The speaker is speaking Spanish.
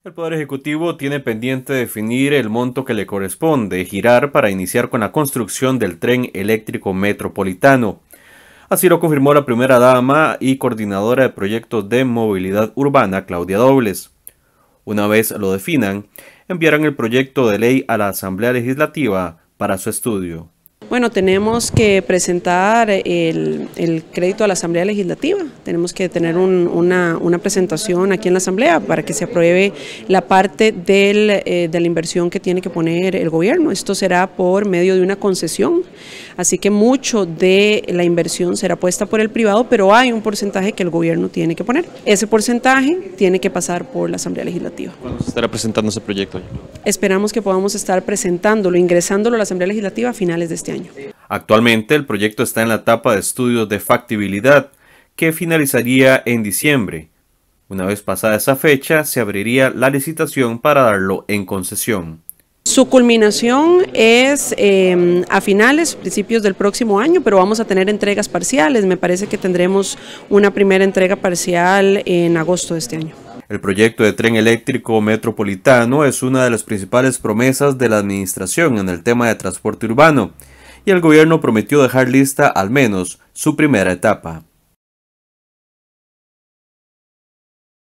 El Poder Ejecutivo tiene pendiente definir el monto que le corresponde girar para iniciar con la construcción del tren eléctrico metropolitano. Así lo confirmó la primera dama y coordinadora de proyectos de movilidad urbana, Claudia Dobles. Una vez lo definan, enviarán el proyecto de ley a la Asamblea Legislativa para su estudio. Bueno, tenemos que presentar el crédito a la Asamblea Legislativa, tenemos que tener una presentación aquí en la Asamblea para que se apruebe la parte de la inversión que tiene que poner el gobierno. Esto será por medio de una concesión, así que mucho de la inversión será puesta por el privado, pero hay un porcentaje que el gobierno tiene que poner. Ese porcentaje tiene que pasar por la Asamblea Legislativa. ¿Cuándo se estará presentando ese proyecto? Esperamos que podamos estar presentándolo, ingresándolo a la Asamblea Legislativa a finales de este año. Actualmente el proyecto está en la etapa de estudios de factibilidad, que finalizaría en diciembre. Una vez pasada esa fecha, se abriría la licitación para darlo en concesión. Su culminación es a principios del próximo año, pero vamos a tener entregas parciales. Me parece que tendremos una primera entrega parcial en agosto de este año. El proyecto de tren eléctrico metropolitano es una de las principales promesas de la administración en el tema de transporte urbano, y el gobierno prometió dejar lista al menos su primera etapa.